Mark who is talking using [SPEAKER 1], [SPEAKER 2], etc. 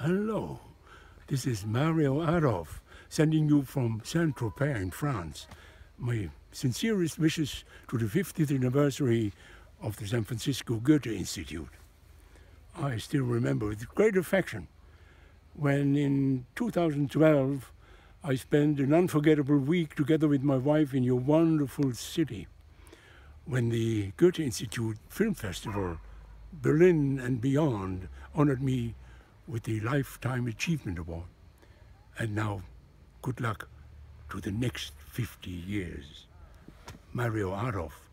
[SPEAKER 1] Hello, this is Mario Adorf, sending you from Tropez in France. My sincerest wishes to the 50th anniversary of the San Francisco Goethe-Institut. I still remember with great affection when in 2012 I spent an unforgettable week together with my wife in your wonderful city, when the Goethe-Institut Film Festival, Berlin and beyond, honored me with the Lifetime Achievement Award. And now, good luck to the next 50 years. Mario Adorf.